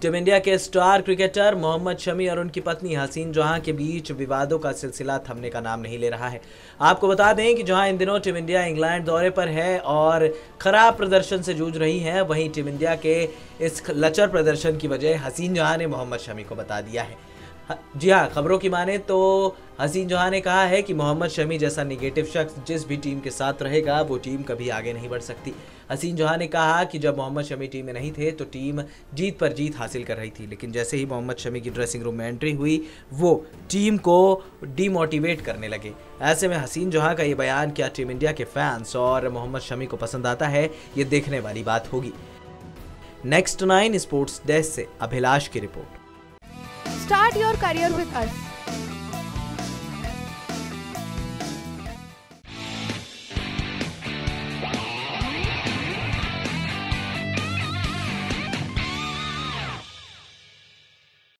Team India के star cricketer Mohammed Shami और उनकी पत्नी हसीन जहां के बीच विवादों का सिलसिला थमने का नाम नहीं ले रहा है। आपको बता दें कि जहां इन दिनों टीम इंडिया इंग्लैंड दौरे पर है और खराब प्रदर्शन से जूझ रही है, वहीं टीम इंडिया के इस लचर प्रदर्शन की वजह हसीन जहां ने मोहम्मद शमी को बता दिया है। जी हाँ, खबरों की माने तो हसीन जहां ने कहा है कि मोहम्मद शमी जैसा निगेटिव शख्स जिस भी टीम के साथ रहेगा वो टीम कभी आगे नहीं बढ़ सकती। हसीन जहां ने कहा कि जब मोहम्मद शमी टीम में नहीं थे तो टीम जीत पर जीत हासिल कर रही थी, लेकिन जैसे ही मोहम्मद शमी की ड्रेसिंग रूम में एंट्री हुई वो टीम को डीमोटिवेट करने लगे। ऐसे में हसीन जहां का ये बयान क्या टीम इंडिया के फैंस और मोहम्मद शमी को पसंद आता है, ये देखने वाली बात होगी। Next 9 स्पोर्ट्स डेस्क से अभिलाष की report. Start your career with us.